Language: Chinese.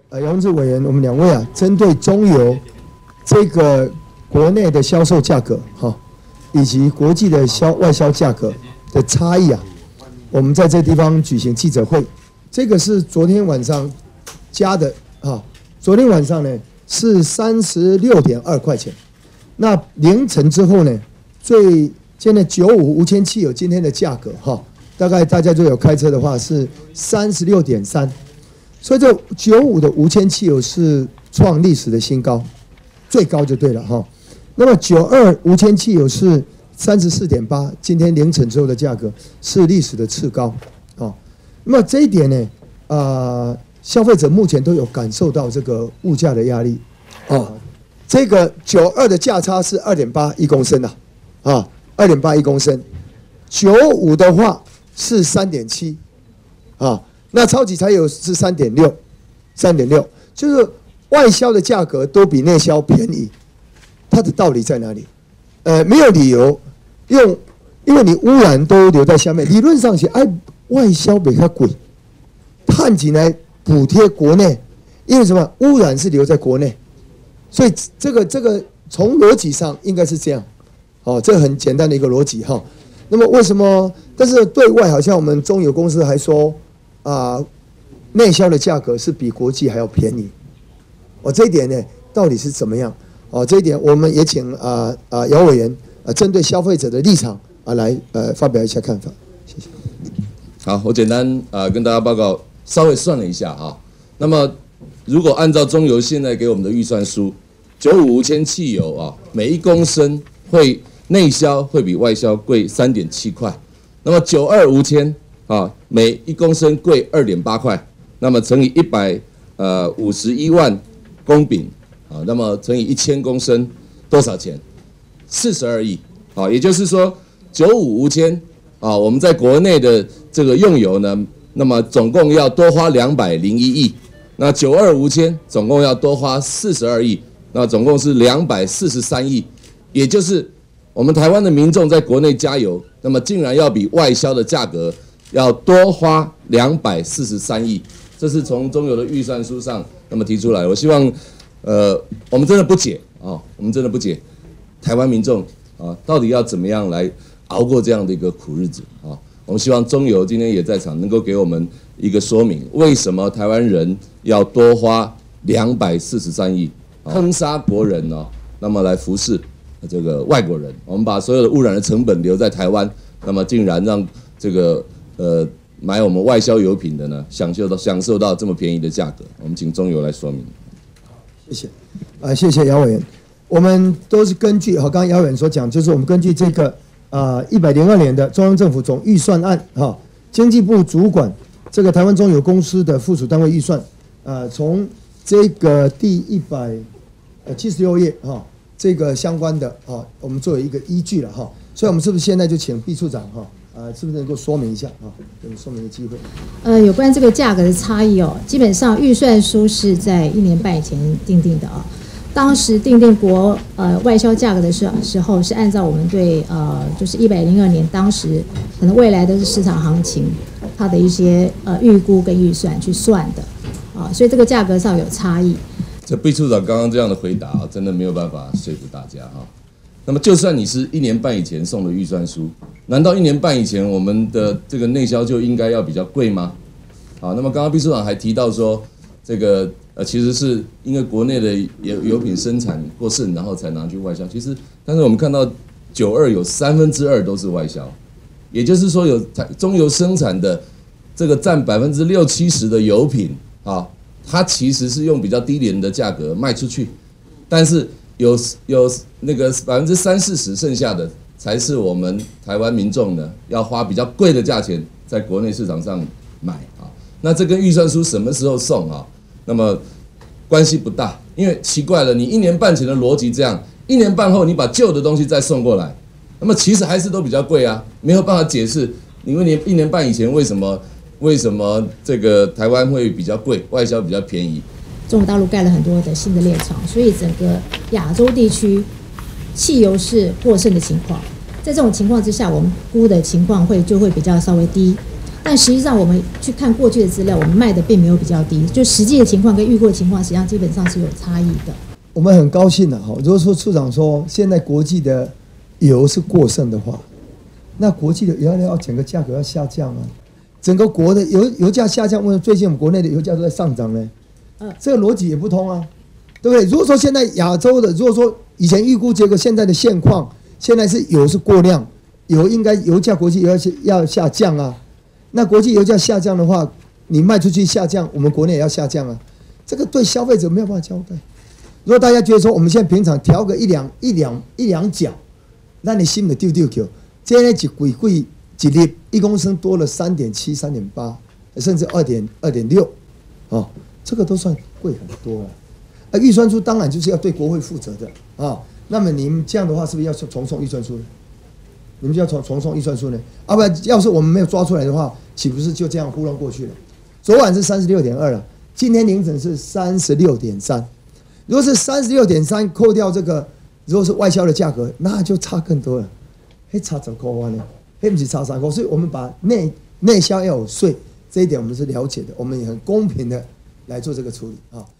姚文智委员，我们2位啊，针对中油这个国内的销售价格以及国际的外销价格的差异啊，我们在这个地方举行记者会。这个是昨天晚上加的昨天晚上呢是36.2块钱，那凌晨之后呢，现在95无铅汽油今天的价格大概大家如果有开车的话是36.3，所以这95的无铅汽油是创历史的新高，最高就对了那么92无铅汽油是34.8，今天凌晨之后的价格是历史的次高那么这一点呢，消费者目前都有感受到这个物价的压力这个92的价差是2.8一公升2.8一公升，95的话是3.7那超级柴油是3.6，就是外销的价格都比内销便宜，它的道理在哪里？没有理由因为你污染都留在下面，理论上是外销比较贵，碳进来补贴国内，因为什么？污染是留在国内，所以这个从逻辑上应该是这样，这很简单的一个逻辑那么为什么？但是对外好像我们中油公司还说内销的价格是比国际还要便宜，这一点呢到底是怎么样？这一点我们也请姚委员针对消费者的立场来发表一下看法，谢谢。 好，我简单跟大家报告，稍微算了一下那么如果按照中油现在给我们的预算书，95无铅汽油每1公升内销会比外销贵3.7块，那么92无铅每1公升贵2.8块，那么乘以151万公丙那么乘以1000公升多少钱？42亿也就是说95无铅我们在国内的这个用油呢，那么总共要多花201亿，那92无铅总共要多花42亿，那总共是243亿，也就是我们台湾的民众在国内加油，那么竟然要比外销的价格要多花243亿，这是从中油的预算书上那么提出来。我希望我们真的不解我们真的不解台湾民众到底要怎么样来熬过这样的一个苦日子我们希望中油今天也在场，能够给我们一个说明，为什么台湾人要多花243亿坑杀国人那么来服侍这个外国人，我们把所有的污染的成本留在台湾，那么竟然让这个买我们外销油品的呢享受到这么便宜的价格，我们请中油来说明。 谢谢谢谢姚委员，我们都是根据刚刚姚委员所讲，就是我们根据这个102年的中央政府总预算案经济部主管这个台湾中油公司的附属单位预算从这个第176页这个相关的我们作为一个依据了所以我们是不是现在就请毕处长是不是能够说明一下有说明的机会？ 有关这个价格的差异基本上预算书是在1年半以前订定的当时订定外销价格的时候是按照我们对就是102年当时可能未来的市场行情它的一些预估跟预算去算的所以这个价格上有差异。 这毕处长刚刚这样的回答真的没有办法说服大家那么就算你是1年半以前送的预算书，难道1年半以前我们的这个内销就应该要比较贵吗？那么刚刚毕处长还提到说这个其实是因为国内的油品生产过剩，然后才拿去外销。其实，但是我们看到92有2/3都是外销，也就是说有中油生产的这个占60%-70%的油品它其实是用比较低廉的价格卖出去，但是有那个30-40%剩下的才是我们台湾民众呢要花比较贵的价钱在国内市场上买那这跟预算书什么时候送那么关系不大，因为奇怪了，你1年半前的逻辑这样，1年半后你把旧的东西再送过来，那么其实还是都比较贵没有办法解释，因为你1年半以前为什么这个台湾会比较贵，外销比较便宜？ 中国大陆盖了很多的新的炼厂，所以整个亚洲地区汽油是过剩的情况。在这种情况之下，我们估的情况就会比较稍微低。 但实际上我们去看过去的资料，我们卖的并没有比较低，就实际的情况跟预估的情况，实际上基本上是有差异的。我们很高兴的哈，如果说处长说现在国际的油是过剩的话，那国际的要整个价格要下降啊，整个国的油价下降，为什么最近我们国内的油价都在上涨呢？这个逻辑也不通啊，对不对？如果说现在亚洲的，如果说以前预估结果现在的现况，现在是油是过量，应该油价国际油要下降啊，那国际油价下降的话，你卖出去下降，我们国内也要下降啊，这个对消费者没有办法交代。如果大家觉得说我们现在平常调个一两角，那你心里丢丢球，这样一贵一粒1公升多了3.7、3.8，甚至2.6，哦，这个都算贵很多了。预算书当然就是要对国会负责的啊。那么你们这样的话，是不是要重送预算书呢？你们就要重送预算书呢？啊，不然要是我们没有抓出来的话，岂不是就这样糊弄过去了？昨晚是36.2了，今天凌晨是36.3。如果是36.3扣掉这个，如果是外销的价格，那就差更多了，差10块万呢，不是差3块。所以我们把内销要有税，这一点我们是了解的，我们也很公平的来做这个处理啊。